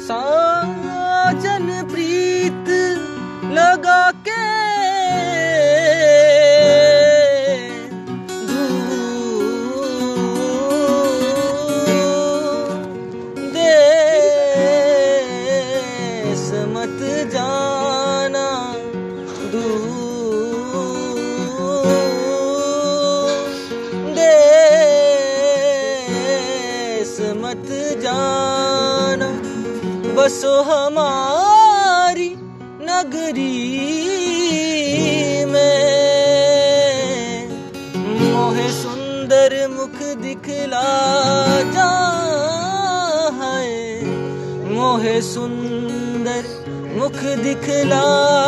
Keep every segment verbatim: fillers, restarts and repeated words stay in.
साजन प्रीत लगा के देश मत जाना देश मत जाना बसो हमारी नगरी में मोहे सुंदर मुख दिखला जा है मोहे सुंदर मुख दिखला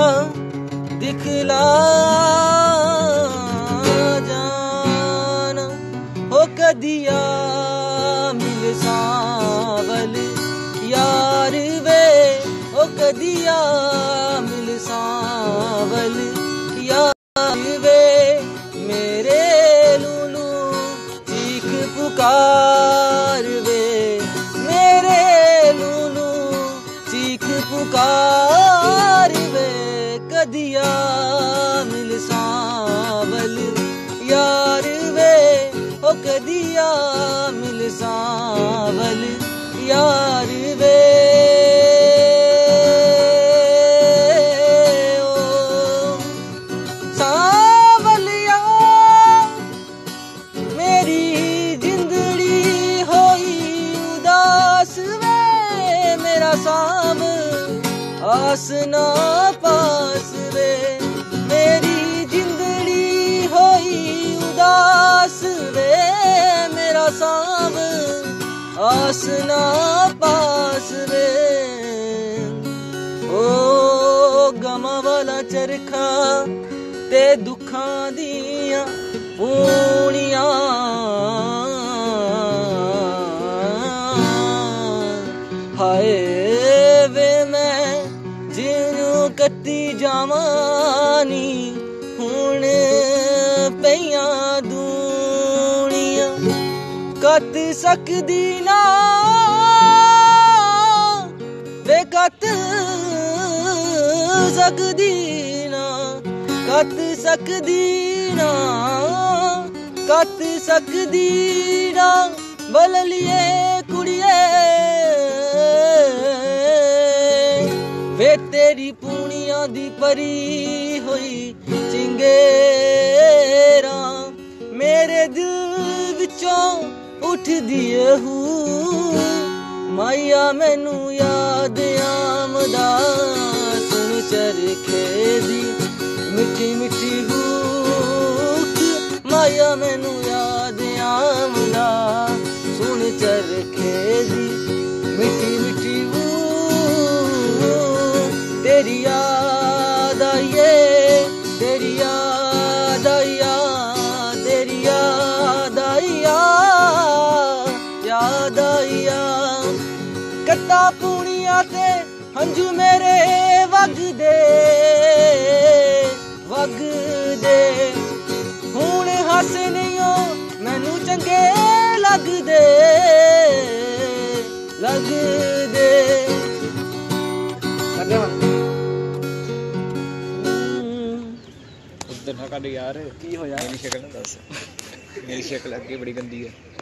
दिखला जाना हो कदिया मिल सावल यार वे ओ कदिया मिल सावल यार वे मेरे लूलू चीख पुकार वे मेरे लूलू चीख पुकार वे कदिया मिल सावल यार वे ओ कदिया मिल सावल यार वे ओ सावलिया मेरी जिंदड़ी होई उदास वे मेरा साम आस ना पास वे मेरी जिंदड़ी होई उदास वे मेरा साम आस ना पास वे ओ गमा वाला चरखा ते दुखां दियां पूनियां हाय वे मैं जिन्नू कत्ती जावानी हुण पईयां दूनियां कत सकदी ना वे कत सकदी ना कत सकदी ना कत सकदी ना बललिए कुड़िए वे तेरी पूनिया दी परी हुई चिंगेरा मेरे दिल विचों उठ दिए हूँ माया मैनू याद आमदा सुन चरखे दी मिठी मिठी हुक माया मैनू याद आमदा सुन चरखे दी मिठी मिठी हुक तेरी याद आइए तेरी याद आइया तेरी याद आइया याद आइया कत्ता पूनिया ते हंजू मेरे वग दे वग दे हुण हस नहीं हो मैनू चंगे लग दे लग दे उस दिन यार की होया मेरी शक्ल दस मेरी शक्ल अगे बड़ी गंदी है।